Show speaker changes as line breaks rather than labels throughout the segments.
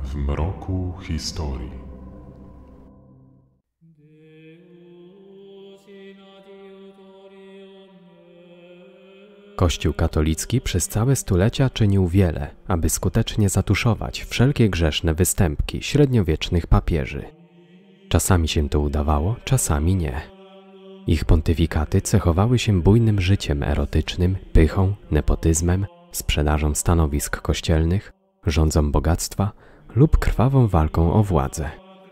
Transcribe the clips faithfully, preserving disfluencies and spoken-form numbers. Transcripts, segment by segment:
w mroku historii.
Kościół katolicki przez całe stulecia czynił wiele, aby skutecznie zatuszować wszelkie grzeszne występki średniowiecznych papieży. Czasami się to udawało, czasami nie. Ich pontyfikaty cechowały się bujnym życiem erotycznym, pychą, nepotyzmem, sprzedażą stanowisk kościelnych, rządzą bogactwa lub krwawą walką o władzę.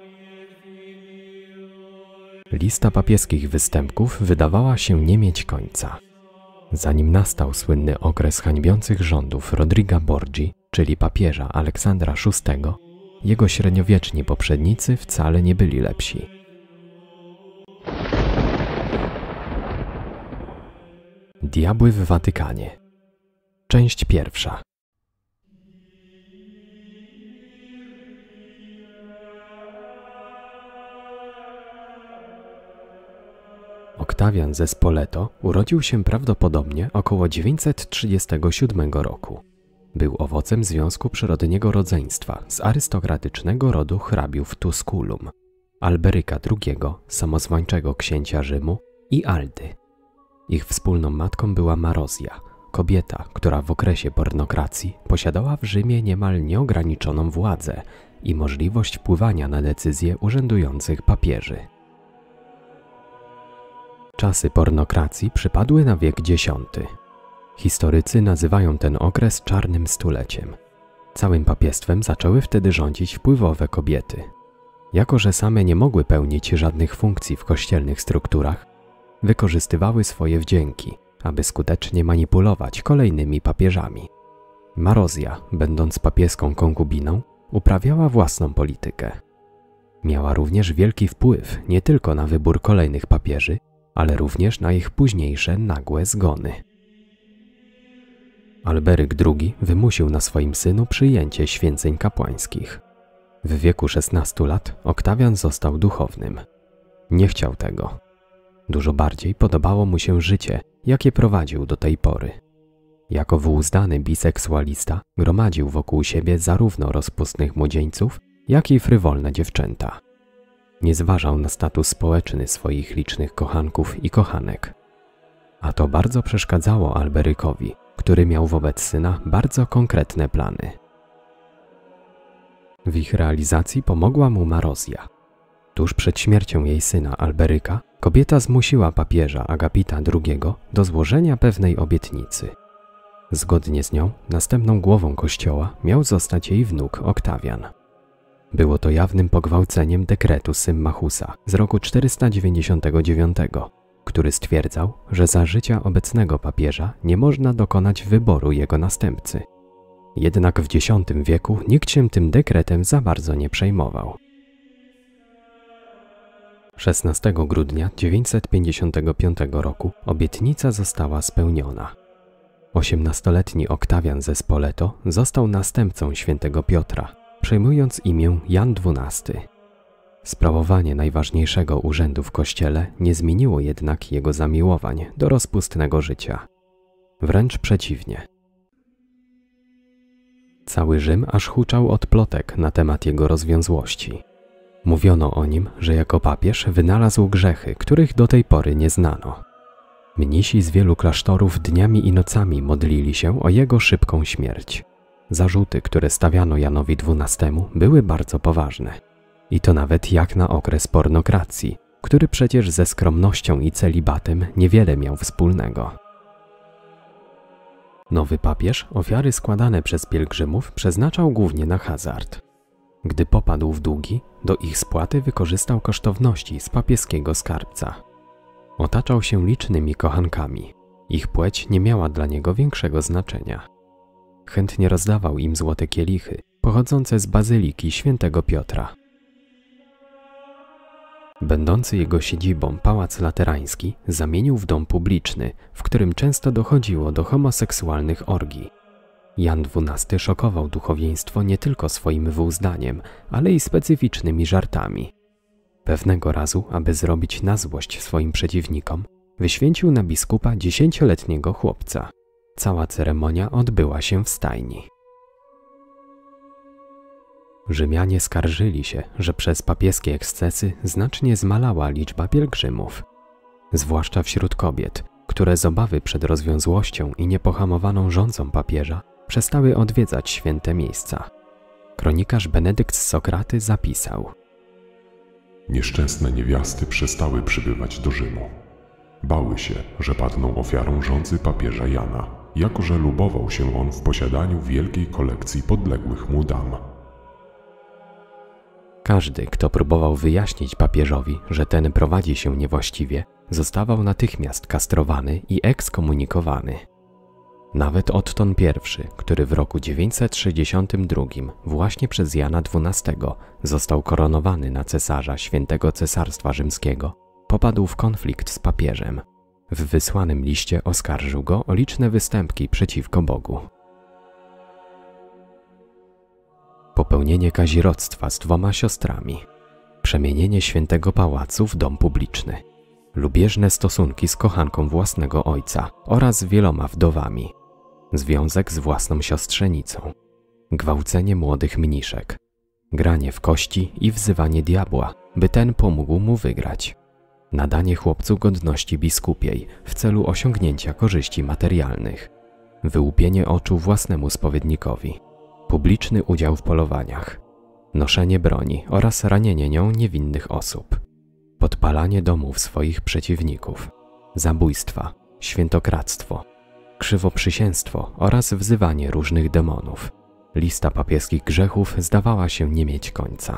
Lista papieskich występków wydawała się nie mieć końca. Zanim nastał słynny okres hańbiących rządów Rodriga Borgi, czyli papieża Aleksandra szóstego, jego średniowieczni poprzednicy wcale nie byli lepsi. Diabły w Watykanie. Część pierwsza. Oktawian ze Spoleto urodził się prawdopodobnie około dziewięćset trzydziestego siódmego roku. Był owocem związku przyrodniego rodzeństwa z arystokratycznego rodu hrabiów Tusculum, Alberyka drugiego, samozwańczego księcia Rzymu, i Aldy. Ich wspólną matką była Marozja, kobieta, która w okresie pornokracji posiadała w Rzymie niemal nieograniczoną władzę i możliwość wpływania na decyzje urzędujących papieży. Czasy pornokracji przypadły na wiek dziesiąty. Historycy nazywają ten okres czarnym stuleciem. Całym papiestwem zaczęły wtedy rządzić wpływowe kobiety. Jako że same nie mogły pełnić żadnych funkcji w kościelnych strukturach, wykorzystywały swoje wdzięki, aby skutecznie manipulować kolejnymi papieżami. Marozja, będąc papieską konkubiną, uprawiała własną politykę. Miała również wielki wpływ nie tylko na wybór kolejnych papieży, ale również na ich późniejsze nagłe zgony. Alberyk drugi wymusił na swoim synu przyjęcie święceń kapłańskich. W wieku szesnastu lat Oktawian został duchownym. Nie chciał tego. Dużo bardziej podobało mu się życie, jakie prowadził do tej pory. Jako wyuzdany biseksualista gromadził wokół siebie zarówno rozpustnych młodzieńców, jak i frywolne dziewczęta. Nie zważał na status społeczny swoich licznych kochanków i kochanek. A to bardzo przeszkadzało Alberykowi, który miał wobec syna bardzo konkretne plany. W ich realizacji pomogła mu Marozja. Tuż przed śmiercią jej syna Alberyka kobieta zmusiła papieża Agapita drugiego do złożenia pewnej obietnicy. Zgodnie z nią następną głową kościoła miał zostać jej wnuk Oktawian. Było to jawnym pogwałceniem dekretu Symmachusa z roku czterysta dziewięćdziesiątego dziewiątego, który stwierdzał, że za życia obecnego papieża nie można dokonać wyboru jego następcy. Jednak w dziesiątym wieku nikt się tym dekretem za bardzo nie przejmował. szesnastego grudnia dziewięćset pięćdziesiątego piątego roku obietnica została spełniona. osiemnastoletni Oktawian ze Spoleto został następcą świętego Piotra, przejmując imię Jan dwunasty. Sprawowanie najważniejszego urzędu w kościele nie zmieniło jednak jego zamiłowań do rozpustnego życia. Wręcz przeciwnie. Cały Rzym aż huczał od plotek na temat jego rozwiązłości. Mówiono o nim, że jako papież wynalazł grzechy, których do tej pory nie znano. Mnisi z wielu klasztorów dniami i nocami modlili się o jego szybką śmierć. Zarzuty, które stawiano Janowi dwunastemu, były bardzo poważne. I to nawet jak na okres pornokracji, który przecież ze skromnością i celibatem niewiele miał wspólnego. Nowy papież ofiary składane przez pielgrzymów przeznaczał głównie na hazard. Gdy popadł w długi, do ich spłaty wykorzystał kosztowności z papieskiego skarbca. Otaczał się licznymi kochankami. Ich płeć nie miała dla niego większego znaczenia. Chętnie rozdawał im złote kielichy, pochodzące z bazyliki świętego Piotra. Będący jego siedzibą Pałac Laterański zamienił w dom publiczny, w którym często dochodziło do homoseksualnych orgii. Jan dwunasty szokował duchowieństwo nie tylko swoim wyuzdaniem, ale i specyficznymi żartami. Pewnego razu, aby zrobić na złość swoim przeciwnikom, wyświęcił na biskupa dziesięcioletniego chłopca. Cała ceremonia odbyła się w stajni. Rzymianie skarżyli się, że przez papieskie ekscesy znacznie zmalała liczba pielgrzymów, zwłaszcza wśród kobiet, które z obawy przed rozwiązłością i niepohamowaną rządzą papieża przestały odwiedzać święte miejsca. Kronikarz Benedykt z Sokraty zapisał:
Nieszczęsne niewiasty przestały przybywać do Rzymu. Bały się, że padną ofiarą rządzy papieża Jana, jako że lubował się on w posiadaniu wielkiej kolekcji podległych mu dam.
Każdy, kto próbował wyjaśnić papieżowi, że ten prowadzi się niewłaściwie, zostawał natychmiast kastrowany i ekskomunikowany. Nawet Otton I, który w roku dziewięćset sześćdziesiątym drugim właśnie przez Jana dwunastego został koronowany na cesarza Świętego Cesarstwa Rzymskiego, popadł w konflikt z papieżem. W wysłanym liście oskarżył go o liczne występki przeciwko Bogu. Popełnienie kazirodztwa z dwoma siostrami, przemienienie świętego pałacu w dom publiczny, lubieżne stosunki z kochanką własnego ojca oraz wieloma wdowami, związek z własną siostrzenicą, gwałcenie młodych mniszek, granie w kości i wzywanie diabła, by ten pomógł mu wygrać, nadanie chłopcu godności biskupiej w celu osiągnięcia korzyści materialnych, wyłupienie oczu własnemu spowiednikowi, publiczny udział w polowaniach, noszenie broni oraz ranienie nią niewinnych osób, podpalanie domów swoich przeciwników, zabójstwa, świętokradztwo, krzywoprzysięstwo oraz wzywanie różnych demonów. Lista papieskich grzechów zdawała się nie mieć końca.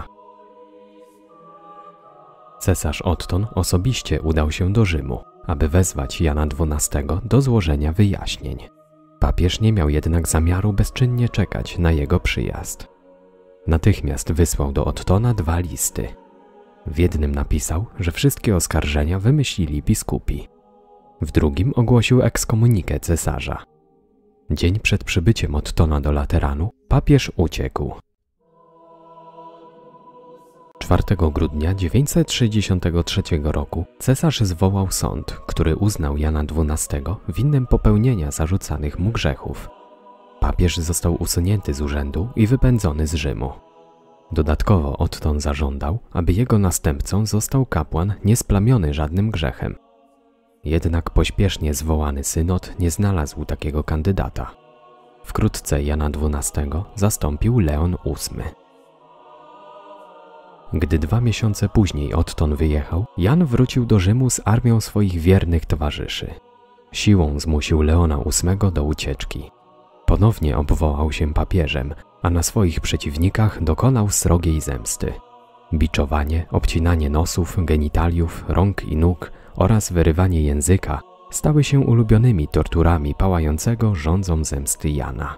Cesarz Otton osobiście udał się do Rzymu, aby wezwać Jana dwunastego do złożenia wyjaśnień. Papież nie miał jednak zamiaru bezczynnie czekać na jego przyjazd. Natychmiast wysłał do Ottona dwa listy. W jednym napisał, że wszystkie oskarżenia wymyślili biskupi. W drugim ogłosił ekskomunikę cesarza. Dzień przed przybyciem Ottona do Lateranu papież uciekł. czwartego grudnia dziewięćset sześćdziesiątego trzeciego roku cesarz zwołał sąd, który uznał Jana dwunastego winnym popełnienia zarzucanych mu grzechów. Papież został usunięty z urzędu i wypędzony z Rzymu. Dodatkowo Otton zażądał, aby jego następcą został kapłan niesplamiony żadnym grzechem. Jednak pośpiesznie zwołany synod nie znalazł takiego kandydata. Wkrótce Jana dwunastego zastąpił Leon ósmy. Gdy dwa miesiące później Otton wyjechał, Jan wrócił do Rzymu z armią swoich wiernych towarzyszy. Siłą zmusił Leona ósmego do ucieczki. Ponownie obwołał się papieżem, a na swoich przeciwnikach dokonał srogiej zemsty. Biczowanie, obcinanie nosów, genitaliów, rąk i nóg oraz wyrywanie języka stały się ulubionymi torturami pałającego żądzą zemsty Jana.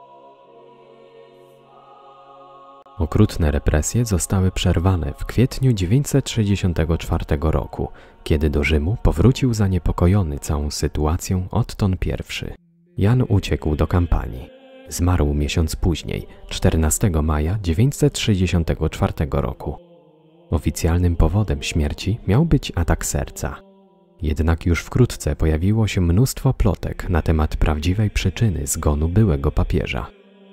Okrutne represje zostały przerwane w kwietniu dziewięćset sześćdziesiątego czwartego roku, kiedy do Rzymu powrócił zaniepokojony całą sytuacją Otton I. Jan uciekł do kampanii. Zmarł miesiąc później, czternastego maja dziewięćset sześćdziesiątego czwartego roku. Oficjalnym powodem śmierci miał być atak serca. Jednak już wkrótce pojawiło się mnóstwo plotek na temat prawdziwej przyczyny zgonu byłego papieża.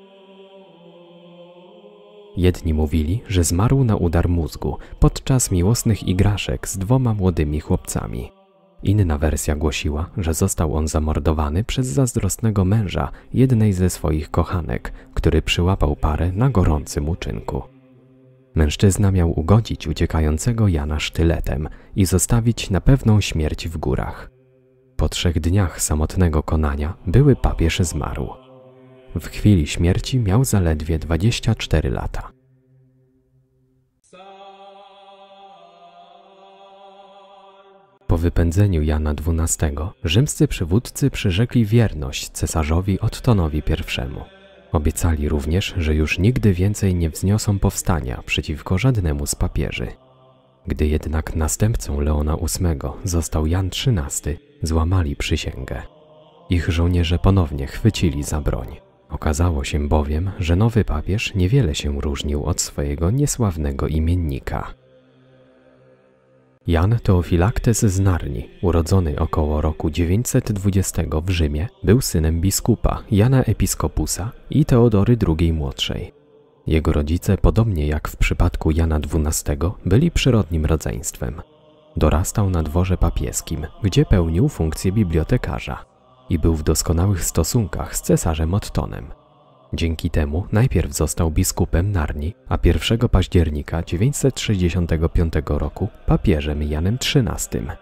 Jedni mówili, że zmarł na udar mózgu podczas miłosnych igraszek z dwoma młodymi chłopcami. Inna wersja głosiła, że został on zamordowany przez zazdrosnego męża jednej ze swoich kochanek, który przyłapał parę na gorącym uczynku. Mężczyzna miał ugodzić uciekającego Jana sztyletem i zostawić na pewną śmierć w górach. Po trzech dniach samotnego konania były papież zmarł. W chwili śmierci miał zaledwie dwadzieścia cztery lata. Po wypędzeniu Jana dwunastego rzymscy przywódcy przyrzekli wierność cesarzowi Ottonowi I. Obiecali również, że już nigdy więcej nie wzniosą powstania przeciwko żadnemu z papieży. Gdy jednak następcą Leona ósmego został Jan trzynasty, złamali przysięgę. Ich żołnierze ponownie chwycili za broń. Okazało się bowiem, że nowy papież niewiele się różnił od swojego niesławnego imiennika. Jan Teofilaktes z Narni, urodzony około roku dziewięćset dwudziestego w Rzymie, był synem biskupa Jana Episkopusa i Teodory drugiej Młodszej. Jego rodzice, podobnie jak w przypadku Jana dwunastego, byli przyrodnim rodzeństwem. Dorastał na dworze papieskim, gdzie pełnił funkcję bibliotekarza i był w doskonałych stosunkach z cesarzem Ottonem. Dzięki temu najpierw został biskupem Narni, a pierwszego października dziewięćset sześćdziesiątego piątego roku papieżem Janem trzynastym.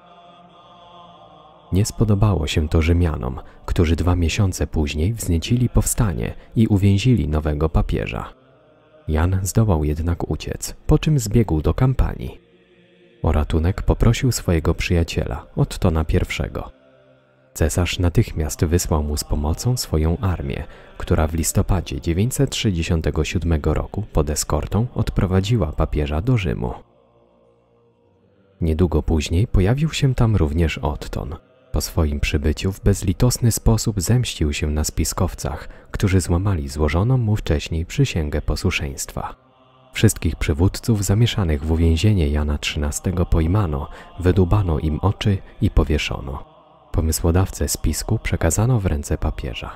Nie spodobało się to Rzymianom, którzy dwa miesiące później wzniecili powstanie i uwięzili nowego papieża. Jan zdołał jednak uciec, po czym zbiegł do kampanii. O ratunek poprosił swojego przyjaciela, Ottona pierwszego. Cesarz natychmiast wysłał mu z pomocą swoją armię, która w listopadzie dziewięćset sześćdziesiątego siódmego roku pod eskortą odprowadziła papieża do Rzymu. Niedługo później pojawił się tam również Otton. Po swoim przybyciu w bezlitosny sposób zemścił się na spiskowcach, którzy złamali złożoną mu wcześniej przysięgę posłuszeństwa. Wszystkich przywódców zamieszanych w uwięzienie Jana trzynastego pojmano, wydłubano im oczy i powieszono. Pomysłodawcę spisku przekazano w ręce papieża.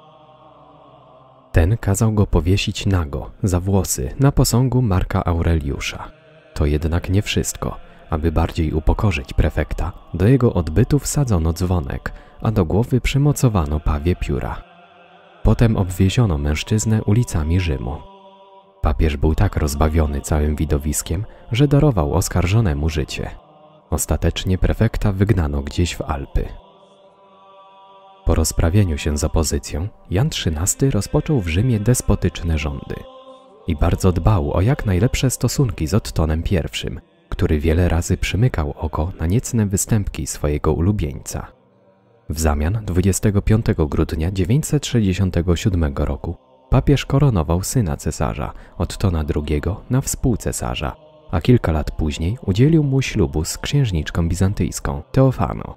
Ten kazał go powiesić nago, za włosy, na posągu Marka Aureliusza. To jednak nie wszystko. Aby bardziej upokorzyć prefekta, do jego odbytu wsadzono dzwonek, a do głowy przymocowano pawie pióra. Potem obwieziono mężczyznę ulicami Rzymu. Papież był tak rozbawiony całym widowiskiem, że darował oskarżonemu życie. Ostatecznie prefekta wygnano gdzieś w Alpy. Po rozprawieniu się z opozycją, Jan trzynasty rozpoczął w Rzymie despotyczne rządy i bardzo dbał o jak najlepsze stosunki z Ottonem pierwszym, który wiele razy przymykał oko na niecne występki swojego ulubieńca. W zamian dwudziestego piątego grudnia dziewięćset sześćdziesiątego siódmego roku papież koronował syna cesarza, Ottona drugiego, na współcesarza, a kilka lat później udzielił mu ślubu z księżniczką bizantyjską, Teofaną.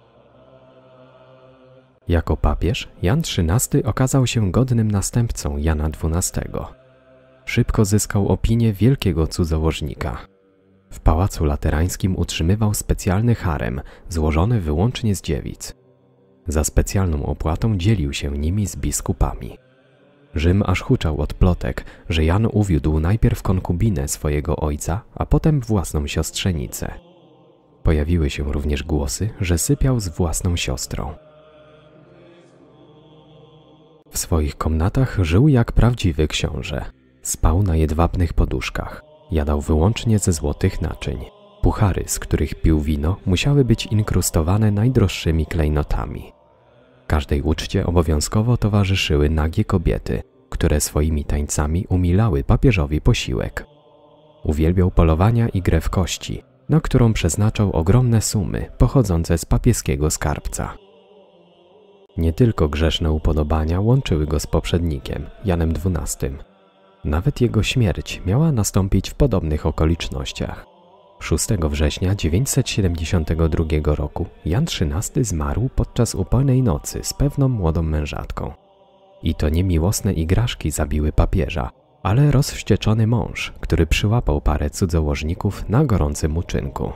Jako papież Jan trzynasty okazał się godnym następcą Jana dwunastego. Szybko zyskał opinię wielkiego cudzołożnika. W Pałacu Laterańskim utrzymywał specjalny harem, złożony wyłącznie z dziewic. Za specjalną opłatą dzielił się nimi z biskupami. Rzym aż huczał od plotek, że Jan uwiódł najpierw konkubinę swojego ojca, a potem własną siostrzenicę. Pojawiły się również głosy, że sypiał z własną siostrą. W swoich komnatach żył jak prawdziwy książę. Spał na jedwabnych poduszkach. Jadał wyłącznie ze złotych naczyń. Puchary, z których pił wino, musiały być inkrustowane najdroższymi klejnotami. Każdej uczcie obowiązkowo towarzyszyły nagie kobiety, które swoimi tańcami umilały papieżowi posiłek. Uwielbiał polowania i grę w kości, na którą przeznaczał ogromne sumy pochodzące z papieskiego skarbca. Nie tylko grzeszne upodobania łączyły go z poprzednikiem, Janem dwunastym. Nawet jego śmierć miała nastąpić w podobnych okolicznościach. szóstego września dziewięćset siedemdziesiątego drugiego roku Jan trzynasty zmarł podczas upojnej nocy z pewną młodą mężatką. I to nie miłosne igraszki zabiły papieża, ale rozwścieczony mąż, który przyłapał parę cudzołożników na gorącym uczynku.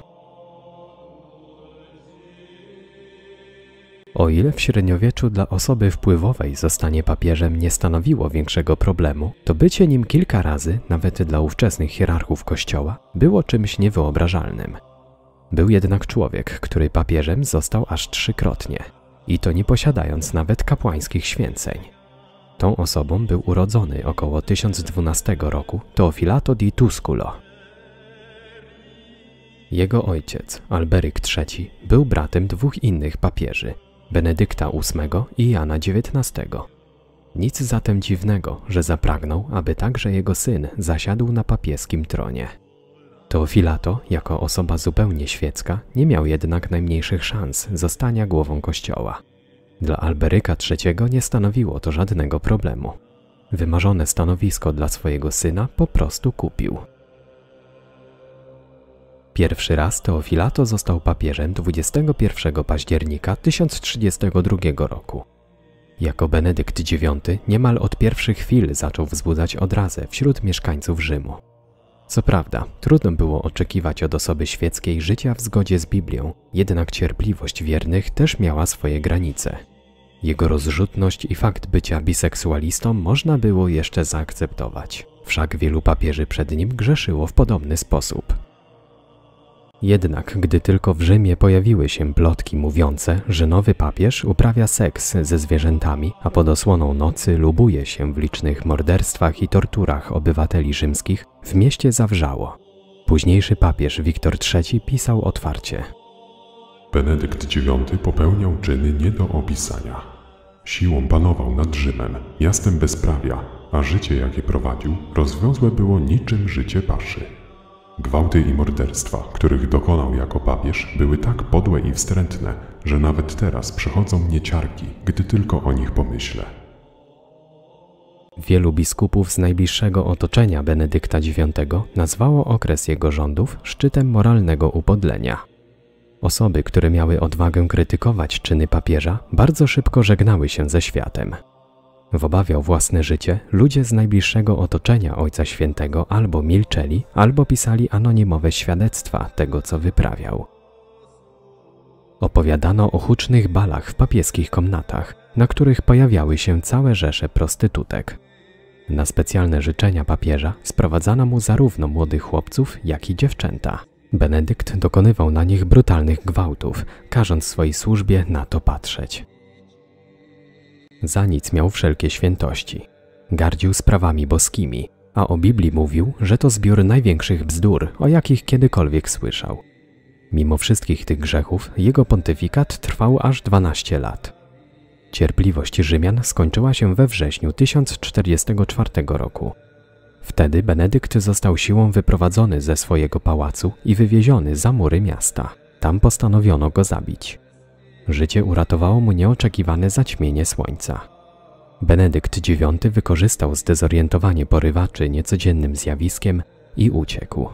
O ile w średniowieczu dla osoby wpływowej zostanie papieżem nie stanowiło większego problemu, to bycie nim kilka razy, nawet dla ówczesnych hierarchów Kościoła, było czymś niewyobrażalnym. Był jednak człowiek, który papieżem został aż trzykrotnie, i to nie posiadając nawet kapłańskich święceń. Tą osobą był urodzony około tysiąc dwunastego roku Teofilato di Tusculo. Jego ojciec, Alberyk trzeci, był bratem dwóch innych papieży, Benedykta ósmego i Jana dziewiętnastego. Nic zatem dziwnego, że zapragnął, aby także jego syn zasiadł na papieskim tronie. Teofilato, jako osoba zupełnie świecka, nie miał jednak najmniejszych szans zostania głową Kościoła. Dla Alberyka trzeciego nie stanowiło to żadnego problemu. Wymarzone stanowisko dla swojego syna po prostu kupił. Pierwszy raz Teofilato został papieżem dwudziestego pierwszego października tysiąc trzydziestego drugiego roku. Jako Benedykt dziewiąty niemal od pierwszych chwil zaczął wzbudzać odrazę wśród mieszkańców Rzymu. Co prawda, trudno było oczekiwać od osoby świeckiej życia w zgodzie z Biblią, jednak cierpliwość wiernych też miała swoje granice. Jego rozrzutność i fakt bycia biseksualistą można było jeszcze zaakceptować, wszak wielu papieży przed nim grzeszyło w podobny sposób. Jednak gdy tylko w Rzymie pojawiły się plotki mówiące, że nowy papież uprawia seks ze zwierzętami, a pod osłoną nocy lubuje się w licznych morderstwach i torturach obywateli rzymskich, w mieście zawrzało. Późniejszy papież Wiktor trzeci pisał otwarcie:
Benedykt dziewiąty popełniał czyny nie do opisania. Siłą panował nad Rzymem, miastem bezprawia, a życie, jakie prowadził, rozwiązłe było niczym życie paszy. Gwałty i morderstwa, których dokonał jako papież, były tak podłe i wstrętne, że nawet teraz przechodzą mnie ciarki, gdy tylko o nich pomyślę.
Wielu biskupów z najbliższego otoczenia Benedykta dziewiątego nazwało okres jego rządów szczytem moralnego upodlenia. Osoby, które miały odwagę krytykować czyny papieża, bardzo szybko żegnały się ze światem. W obawie o własne życie ludzie z najbliższego otoczenia Ojca Świętego albo milczeli, albo pisali anonimowe świadectwa tego, co wyprawiał. Opowiadano o hucznych balach w papieskich komnatach, na których pojawiały się całe rzesze prostytutek. Na specjalne życzenia papieża sprowadzano mu zarówno młodych chłopców, jak i dziewczęta. Benedykt dokonywał na nich brutalnych gwałtów, każąc swojej służbie na to patrzeć. Za nic miał wszelkie świętości. Gardził sprawami boskimi, a o Biblii mówił, że to zbiór największych bzdur, o jakich kiedykolwiek słyszał. Mimo wszystkich tych grzechów, jego pontyfikat trwał aż dwanaście lat. Cierpliwość Rzymian skończyła się we wrześniu tysiąc czterdziestego czwartego roku. Wtedy Benedykt został siłą wyprowadzony ze swojego pałacu i wywieziony za mury miasta. Tam postanowiono go zabić. Życie uratowało mu nieoczekiwane zaćmienie słońca. Benedykt dziewiąty wykorzystał zdezorientowanie porywaczy niecodziennym zjawiskiem i uciekł.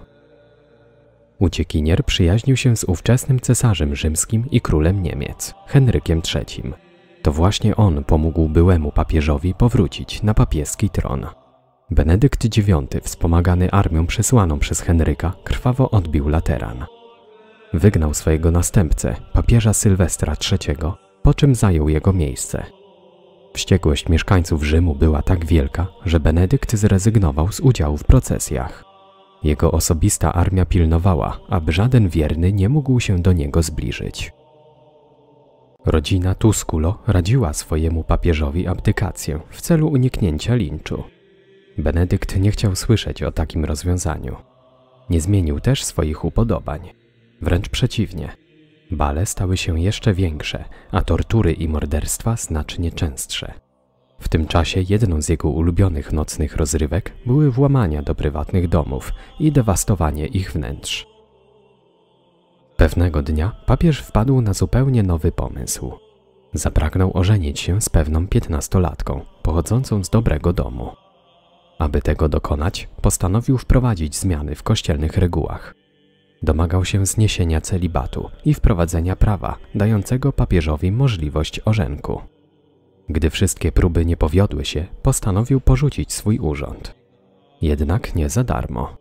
Uciekinier przyjaźnił się z ówczesnym cesarzem rzymskim i królem Niemiec, Henrykiem trzecim. To właśnie on pomógł byłemu papieżowi powrócić na papieski tron. Benedykt dziewiąty, wspomagany armią przysłaną przez Henryka, krwawo odbił Lateran. Wygnał swojego następcę, papieża Sylwestra trzeciego, po czym zajął jego miejsce. Wściekłość mieszkańców Rzymu była tak wielka, że Benedykt zrezygnował z udziału w procesjach. Jego osobista armia pilnowała, aby żaden wierny nie mógł się do niego zbliżyć. Rodzina Tusculo radziła swojemu papieżowi abdykację w celu uniknięcia linczu. Benedykt nie chciał słyszeć o takim rozwiązaniu. Nie zmienił też swoich upodobań. Wręcz przeciwnie. Bale stały się jeszcze większe, a tortury i morderstwa znacznie częstsze. W tym czasie jedną z jego ulubionych nocnych rozrywek były włamania do prywatnych domów i dewastowanie ich wnętrz. Pewnego dnia papież wpadł na zupełnie nowy pomysł. Zapragnął ożenić się z pewną piętnastolatką, pochodzącą z dobrego domu. Aby tego dokonać, postanowił wprowadzić zmiany w kościelnych regułach. Domagał się zniesienia celibatu i wprowadzenia prawa dającego papieżowi możliwość ożenku. Gdy wszystkie próby nie powiodły się, postanowił porzucić swój urząd. Jednak nie za darmo.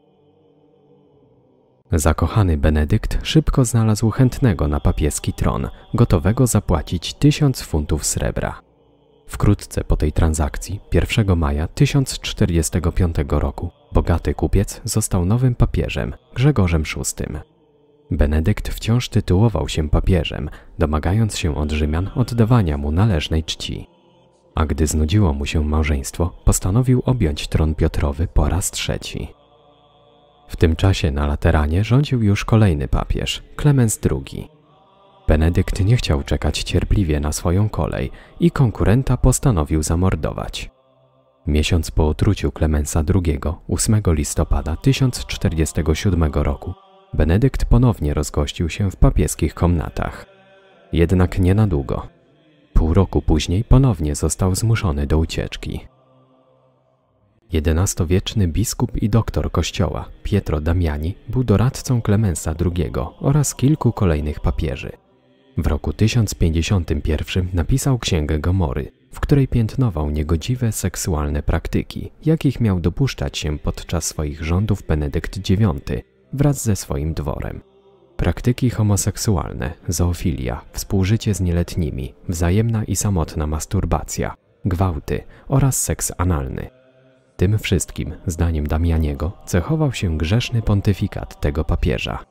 Zakochany Benedykt szybko znalazł chętnego na papieski tron, gotowego zapłacić tysiąc funtów srebra. Wkrótce po tej transakcji, pierwszego maja tysiąc czterdziestego piątego roku, bogaty kupiec został nowym papieżem, Grzegorzem szóstym. Benedykt wciąż tytułował się papieżem, domagając się od Rzymian oddawania mu należnej czci. A gdy znudziło mu się małżeństwo, postanowił objąć tron Piotrowy po raz trzeci. W tym czasie na Lateranie rządził już kolejny papież, Klemens drugi. Benedykt nie chciał czekać cierpliwie na swoją kolej i konkurenta postanowił zamordować. Miesiąc po otruciu Klemensa drugiego, ósmego listopada tysiąc czterdziestego siódmego roku, Benedykt ponownie rozgościł się w papieskich komnatach. Jednak nie na długo. Pół roku później ponownie został zmuszony do ucieczki. jedenastowieczny biskup i doktor kościoła Pietro Damiani był doradcą Klemensa drugiego oraz kilku kolejnych papieży. W roku tysiąc pięćdziesiątym pierwszym napisał Księgę Gomory, w której piętnował niegodziwe seksualne praktyki, jakich miał dopuszczać się podczas swoich rządów Benedykt dziewiąty wraz ze swoim dworem. Praktyki homoseksualne, zoofilia, współżycie z nieletnimi, wzajemna i samotna masturbacja, gwałty oraz seks analny. Tym wszystkim, zdaniem Damianiego, cechował się grzeszny pontyfikat tego papieża.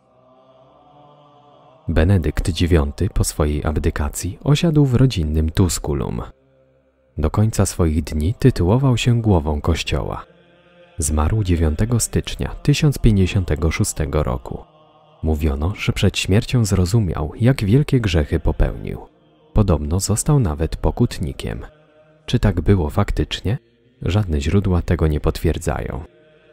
Benedykt dziewiąty po swojej abdykacji osiadł w rodzinnym Tusculum. Do końca swoich dni tytułował się głową kościoła. Zmarł dziewiątego stycznia tysiąc pięćdziesiątego szóstego roku. Mówiono, że przed śmiercią zrozumiał, jak wielkie grzechy popełnił. Podobno został nawet pokutnikiem. Czy tak było faktycznie? Żadne źródła tego nie potwierdzają.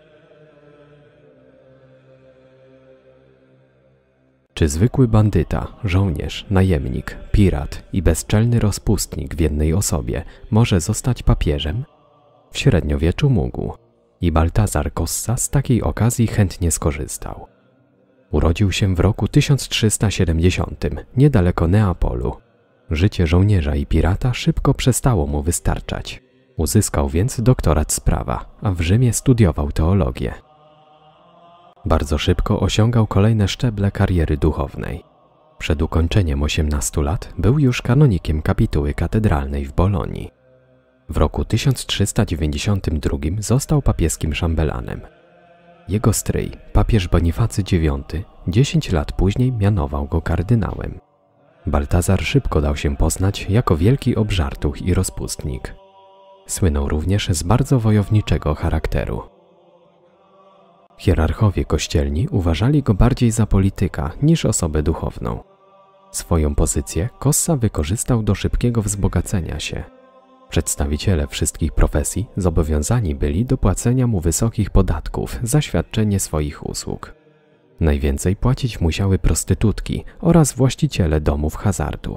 Czy zwykły bandyta, żołnierz, najemnik, pirat i bezczelny rozpustnik w jednej osobie może zostać papieżem? W średniowieczu mógł. I Baltazar Cossa z takiej okazji chętnie skorzystał. Urodził się w roku tysiąc trzysta siedemdziesiątym, niedaleko Neapolu. Życie żołnierza i pirata szybko przestało mu wystarczać. Uzyskał więc doktorat z prawa, a w Rzymie studiował teologię. Bardzo szybko osiągał kolejne szczeble kariery duchownej. Przed ukończeniem osiemnastu lat był już kanonikiem kapituły katedralnej w Bolonii. W roku tysiąc trzysta dziewięćdziesiątym drugim został papieskim szambelanem. Jego stryj, papież Bonifacy dziewiąty, dziesięć lat później mianował go kardynałem. Baltazar szybko dał się poznać jako wielki obżartuch i rozpustnik. Słynął również z bardzo wojowniczego charakteru. Hierarchowie kościelni uważali go bardziej za polityka niż osobę duchowną. Swoją pozycję Cossa wykorzystał do szybkiego wzbogacenia się. Przedstawiciele wszystkich profesji zobowiązani byli do płacenia mu wysokich podatków za świadczenie swoich usług. Najwięcej płacić musiały prostytutki oraz właściciele domów hazardu.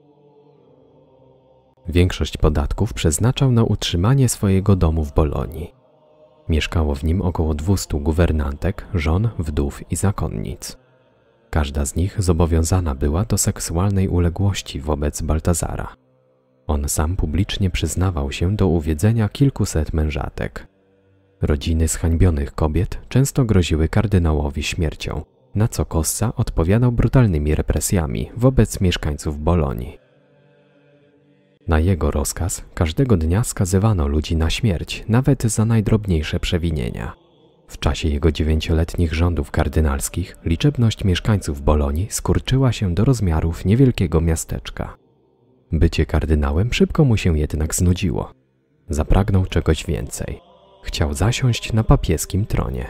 Większość podatków przeznaczał na utrzymanie swojego domu w Bolonii. Mieszkało w nim około dwustu guwernantek, żon, wdów i zakonnic. Każda z nich zobowiązana była do seksualnej uległości wobec Baltazara. On sam publicznie przyznawał się do uwiedzenia kilkuset mężatek. Rodziny zhańbionych kobiet często groziły kardynałowi śmiercią, na co Cossa odpowiadał brutalnymi represjami wobec mieszkańców Bolonii. Na jego rozkaz każdego dnia skazywano ludzi na śmierć, nawet za najdrobniejsze przewinienia. W czasie jego dziewięcioletnich rządów kardynalskich liczebność mieszkańców Bolonii skurczyła się do rozmiarów niewielkiego miasteczka. Bycie kardynałem szybko mu się jednak znudziło. Zapragnął czegoś więcej. Chciał zasiąść na papieskim tronie.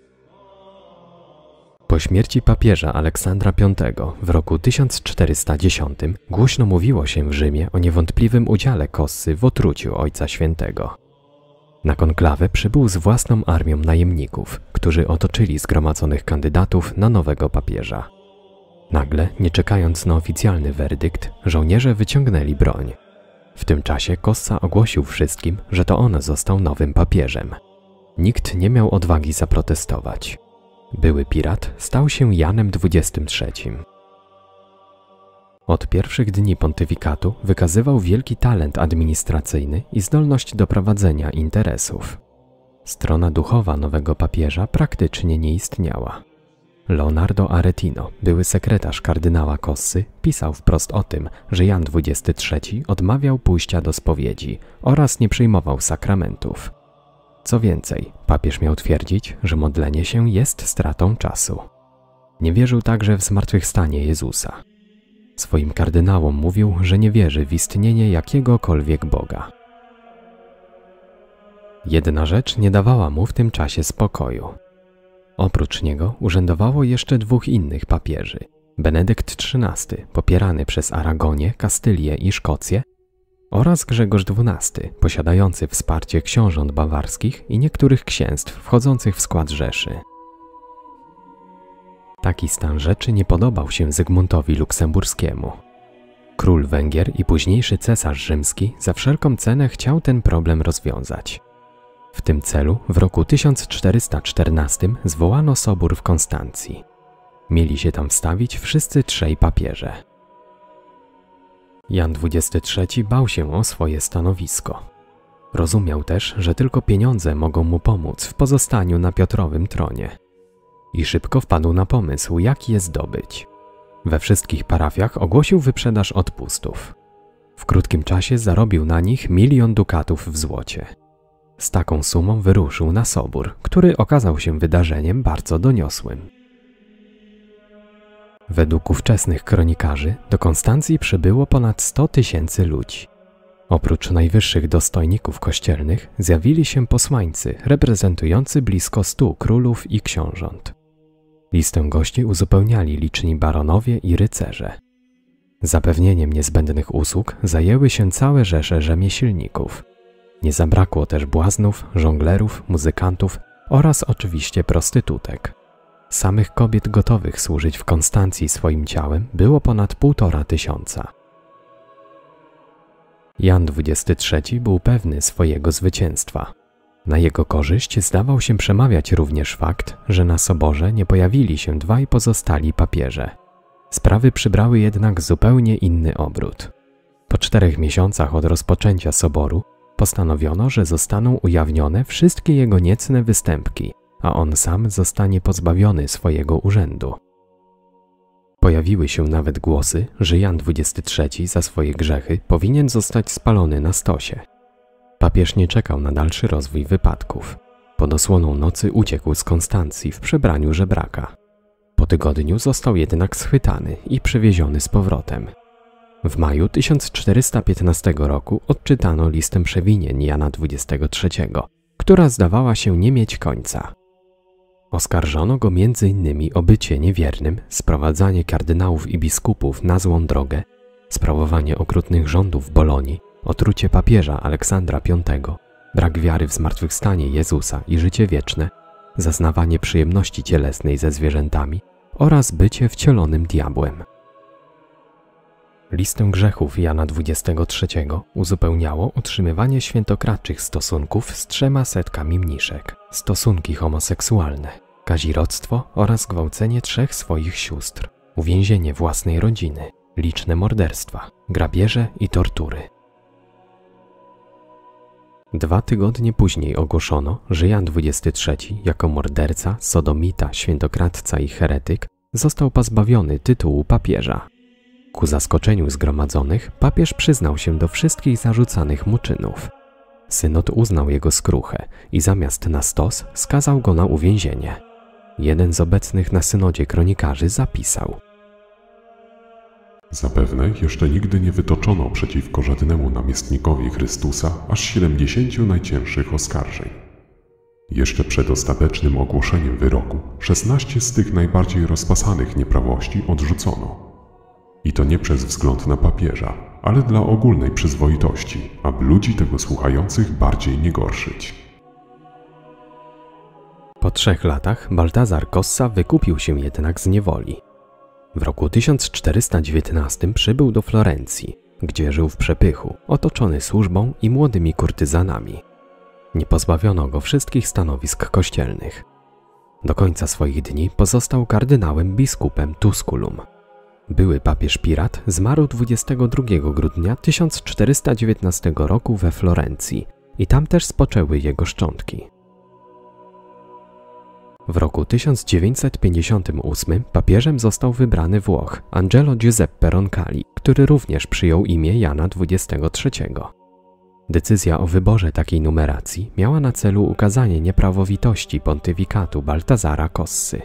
Po śmierci papieża Aleksandra piątego w roku tysiąc czterysta dziesiątym głośno mówiło się w Rzymie o niewątpliwym udziale Cossy w otruciu Ojca Świętego. Na konklawę przybył z własną armią najemników, którzy otoczyli zgromadzonych kandydatów na nowego papieża. Nagle, nie czekając na oficjalny werdykt, żołnierze wyciągnęli broń. W tym czasie Cossa ogłosił wszystkim, że to on został nowym papieżem. Nikt nie miał odwagi zaprotestować. Były pirat stał się Janem dwudziestym trzecim. Od pierwszych dni pontyfikatu wykazywał wielki talent administracyjny i zdolność do prowadzenia interesów. Strona duchowa nowego papieża praktycznie nie istniała. Leonardo Aretino, były sekretarz kardynała Cossy, pisał wprost o tym, że Jan dwudziesty trzeci odmawiał pójścia do spowiedzi oraz nie przyjmował sakramentów. Co więcej, papież miał twierdzić, że modlenie się jest stratą czasu. Nie wierzył także w zmartwychwstanie Jezusa. Swoim kardynałom mówił, że nie wierzy w istnienie jakiegokolwiek Boga. Jedna rzecz nie dawała mu w tym czasie spokoju. Oprócz niego urzędowało jeszcze dwóch innych papieży. Benedykt trzynasty, popierany przez Aragonię, Kastylię i Szkocję, oraz Grzegorz dwunasty, posiadający wsparcie książąt bawarskich i niektórych księstw wchodzących w skład Rzeszy. Taki stan rzeczy nie podobał się Zygmuntowi Luksemburskiemu. Król Węgier i późniejszy cesarz rzymski za wszelką cenę chciał ten problem rozwiązać. W tym celu w roku tysiąc czterysta czternastym zwołano sobór w Konstancji. Mieli się tam wstawić wszyscy trzej papieże. Jan dwudziesty trzeci bał się o swoje stanowisko. Rozumiał też, że tylko pieniądze mogą mu pomóc w pozostaniu na Piotrowym tronie. i szybko wpadł na pomysł, jak je zdobyć. We wszystkich parafiach ogłosił wyprzedaż odpustów. W krótkim czasie zarobił na nich milion dukatów w złocie. Z taką sumą wyruszył na sobór, który okazał się wydarzeniem bardzo doniosłym. Według ówczesnych kronikarzy do Konstancji przybyło ponad sto tysięcy ludzi. Oprócz najwyższych dostojników kościelnych zjawili się posłańcy reprezentujący blisko stu królów i książąt. Listę gości uzupełniali liczni baronowie i rycerze. Zapewnieniem niezbędnych usług zajęły się całe rzesze rzemieślników. Nie zabrakło też błaznów, żonglerów, muzykantów oraz oczywiście prostytutek. Samych kobiet gotowych służyć w Konstancji swoim ciałem było ponad półtora tysiąca. Jan dwudziesty trzeci był pewny swojego zwycięstwa. Na jego korzyść zdawał się przemawiać również fakt, że na soborze nie pojawili się dwaj pozostali papieże. Sprawy przybrały jednak zupełnie inny obrót. Po czterech miesiącach od rozpoczęcia soboru postanowiono, że zostaną ujawnione wszystkie jego niecne występki, a on sam zostanie pozbawiony swojego urzędu. Pojawiły się nawet głosy, że Jan dwudziesty trzeci za swoje grzechy powinien zostać spalony na stosie. Papież nie czekał na dalszy rozwój wypadków. Pod osłoną nocy uciekł z Konstancji w przebraniu żebraka. Po tygodniu został jednak schwytany i przewieziony z powrotem. W maju tysiąc czterysta piętnastego roku odczytano listę przewinień Jana dwudziestego trzeciego, która zdawała się nie mieć końca. Oskarżono go między innymi o bycie niewiernym, sprowadzanie kardynałów i biskupów na złą drogę, sprawowanie okrutnych rządów w Bolonii, otrucie papieża Aleksandra piątego, brak wiary w zmartwychwstanie Jezusa i życie wieczne, zaznawanie przyjemności cielesnej ze zwierzętami oraz bycie wcielonym diabłem. Listę grzechów Jana dwudziestego trzeciego uzupełniało utrzymywanie świętokradczych stosunków z trzema setkami mniszek, stosunki homoseksualne, kazirodztwo oraz gwałcenie trzech swoich sióstr, uwięzienie własnej rodziny, liczne morderstwa, grabieże i tortury. Dwa tygodnie później ogłoszono, że Jan dwudziesty trzeci jako morderca, sodomita, świętokradca i heretyk został pozbawiony tytułu papieża. Ku zaskoczeniu zgromadzonych papież przyznał się do wszystkich zarzucanych mu czynów. Synod uznał jego skruchę i zamiast na stos skazał go na uwięzienie. Jeden z obecnych na synodzie kronikarzy zapisał:
Zapewne jeszcze nigdy nie wytoczono przeciwko żadnemu namiestnikowi Chrystusa aż siedemdziesięciu najcięższych oskarżeń. Jeszcze przed ostatecznym ogłoszeniem wyroku szesnaście z tych najbardziej rozpasanych nieprawości odrzucono. I to nie przez wzgląd na papieża, ale dla ogólnej przyzwoitości, aby ludzi tego słuchających bardziej nie gorszyć.
Po trzech latach Baltazar Cossa wykupił się jednak z niewoli. W roku tysiąc czterysta dziewiętnastym przybył do Florencji, gdzie żył w przepychu, otoczony służbą i młodymi kurtyzanami. Nie pozbawiono go wszystkich stanowisk kościelnych. Do końca swoich dni pozostał kardynałem biskupem Tusculum. Były papież Pirat zmarł dwudziestego drugiego grudnia tysiąc czterysta dziewiętnastego roku we Florencji i tam też spoczęły jego szczątki. W roku tysiąc dziewięćset pięćdziesiątym ósmym papieżem został wybrany Włoch Angelo Giuseppe Roncalli, który również przyjął imię Jana dwudziestego trzeciego. Decyzja o wyborze takiej numeracji miała na celu ukazanie nieprawowitości pontyfikatu Baltazara Cossy.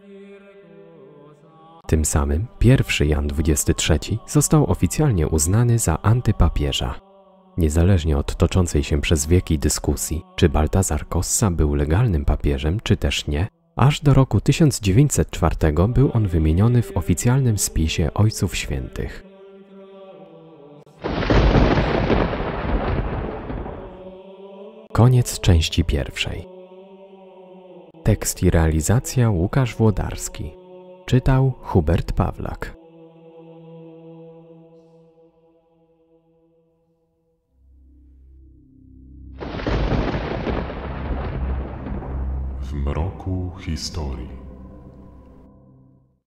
Tym samym pierwszy Jan dwudziesty trzeci został oficjalnie uznany za antypapieża. Niezależnie od toczącej się przez wieki dyskusji, czy Baltazar Cossa był legalnym papieżem, czy też nie, aż do roku tysiąc dziewięćset czwartego był on wymieniony w oficjalnym spisie Ojców Świętych. Koniec części pierwszej. Tekst i realizacja Łukasz Włodarski. Czytał Hubert Pawlak.
W mroku historii.